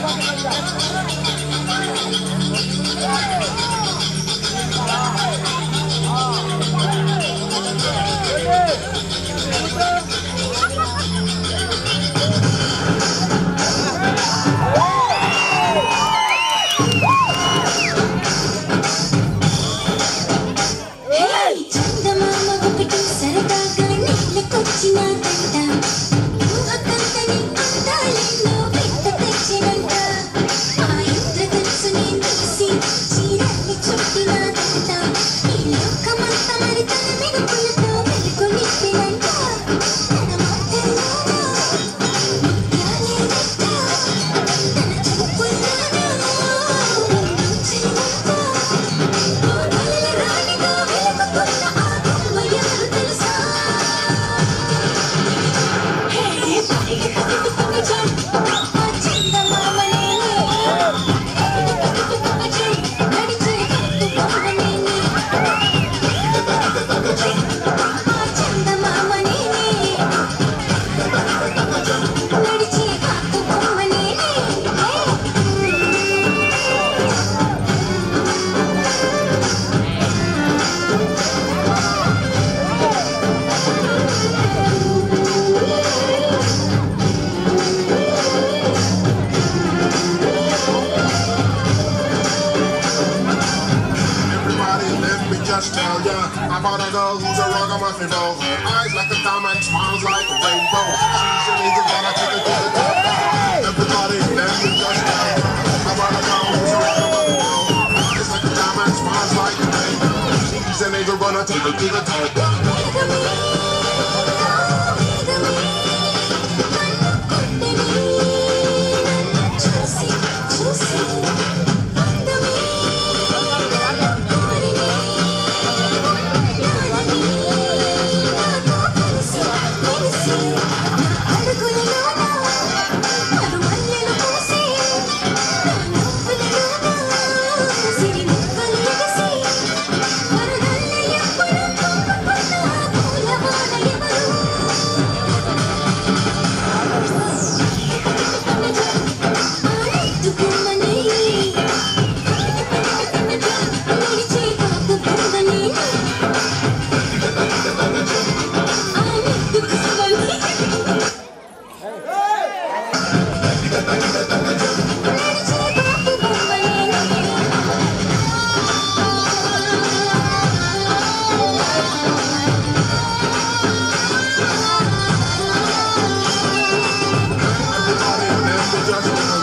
about a girl who's a ragamuffin doll. Her eyes like a diamond, smiles like a rainbow. She's an angel, gonna take her to the top. Everybody, let me just tell you about a girl who's a ragamuffin doll. Eyes like a diamond, smiles like a rainbow. She's an angel, gonna take her to the top. Just